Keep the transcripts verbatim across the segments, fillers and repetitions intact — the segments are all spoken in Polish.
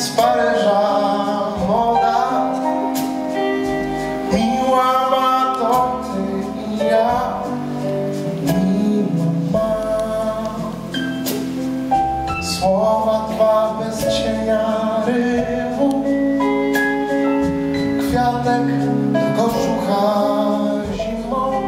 z Paryża moda, miła ma to ty i ja, miła ma. Słowa dwa bez cienia rywu, kwiatek do kożucha zimą.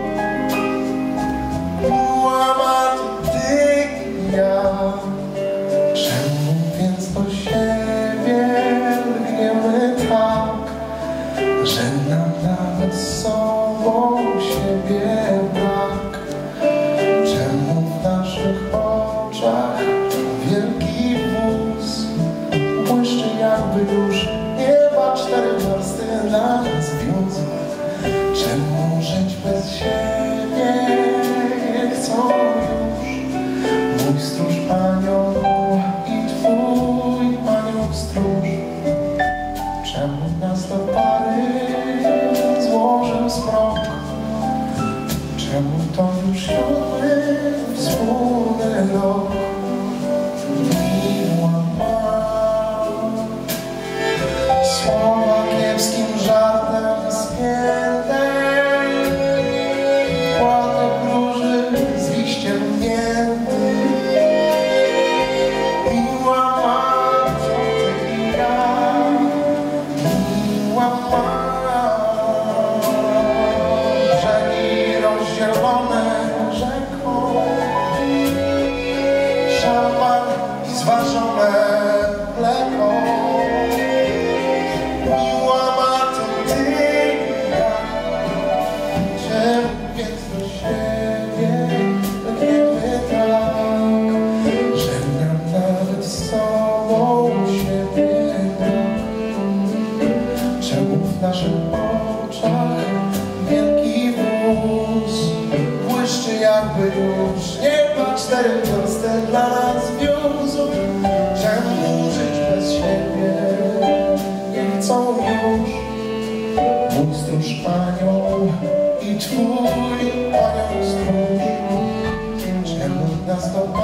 Miła ma to ty i ja, czemu więc do siebie lgniemy tak, że nam nawet z sobą siebie brak? Czemu w naszych oczach wielki wóz błyszczy, jakby już nieba cztery wersty dla nas wiózł? Czemu żyć bez siebie nie chcą już mój stróż anioł i twój anioł stróż? Czemu nas do pary złożył zmrok? Czemu to już siódmy wspólny rok? Miła ma słowa kiepskim żartem spięte, płatek róży z liściem mięty. Miła ma to ty i ja, miła ma. Brzegi rozzielone rzeką, szampan i zważone mleko. Miła ma to ty i ja, czemu więc do siebie lgniemy tak, że nam nawet z sobą siebie brak? Czemu w naszych oczach wielki wóz błyszczy, jakby już nieba cztery wersty dla nas wiózł? Czemu żyć bez siebie nie chcą już mój stróż anioł i twój anioł stróż? Czemu nas do